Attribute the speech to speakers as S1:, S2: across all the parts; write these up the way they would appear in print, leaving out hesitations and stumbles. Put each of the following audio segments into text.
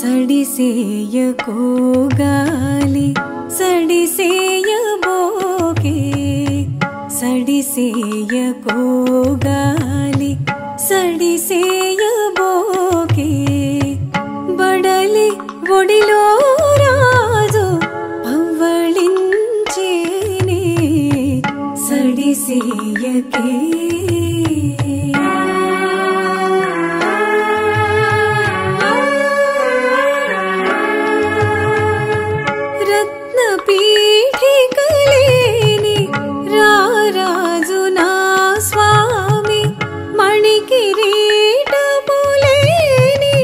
S1: సడిసేయకోగాలి సడిసేయబోకే సడిసేయకోగాలి సడిసేయబోకే బడలి ఒడిలో రాజు పవ్వళించేనే సడిసేయకే రత్నపీఠికలేని రారాజు నా స్వామి మణికిరీటములేని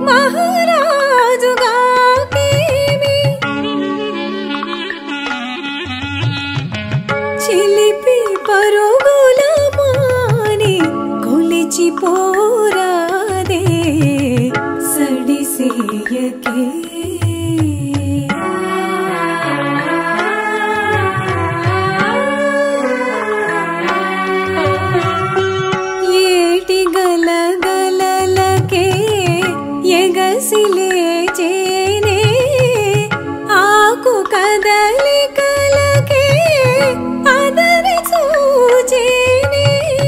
S1: మహారాజుగాకేమి చిలిపి పరుగుల మాని కొలిచిపోరాదే సడిసేయకే ఎగసిలేచేనే ఆకు కదలికలకే అదరి చూచేనే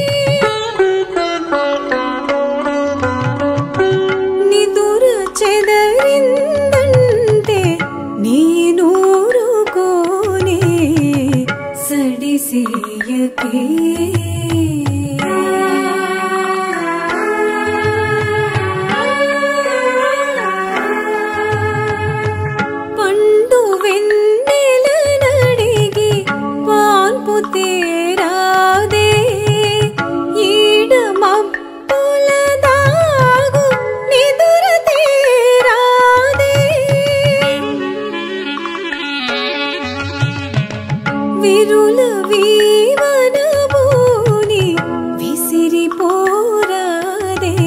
S1: నిదుర చెదరిందంటే నేనూరుకోనే సడిసేయకే తేరాదే ఈడ మబ్బుల దాగు నిదుర తేరాదే విరుల వీవనబూని విసిరిపోరాదే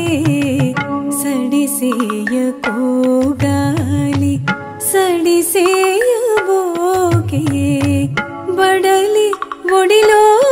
S1: సడిసేయకోగాలి సడిసేయబోకే బడలి ఒడిలో